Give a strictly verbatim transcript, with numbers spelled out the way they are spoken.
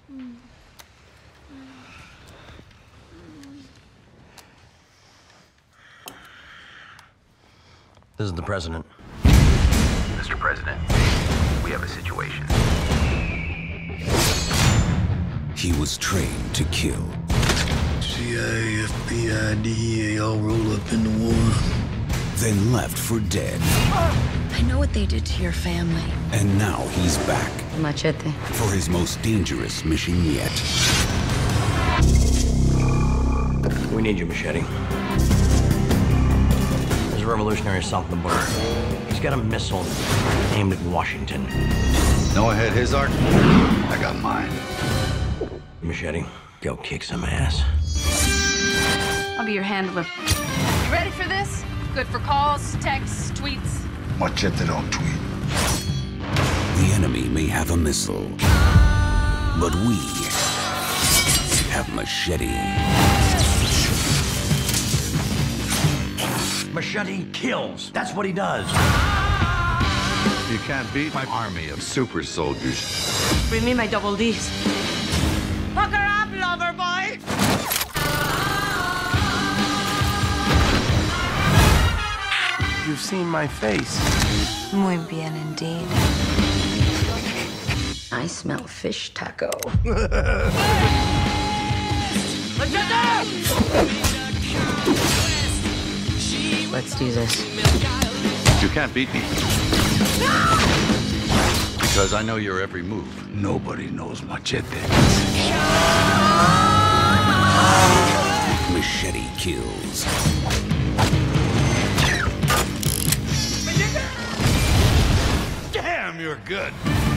This is the president. Mister President, we have a situation. He was trained to kill. C I A, F B I, D E A all roll up into one. Then left for dead. I know what they did to your family. And now he's back. Machete. For his most dangerous mission yet. We need you, Machete. There's a revolutionary south of the border. He's got a missile aimed at Washington. Noah had his arc. I got mine. Machete, go kick some ass. I'll be your handler. You ready for this? Good for calls, texts, tweets. Machete don't tweet. The enemy may have a missile, but we have Machete. Machete kills. That's what he does. You can't beat my army of super soldiers. Bring me my double D's. Hook her up, lover boy! You've seen my face. Muy bien indeed. I smell fish taco. Let's do this. You can't beat me. Because I know your every move. Nobody knows Machete. Machete kills. Damn, you're good.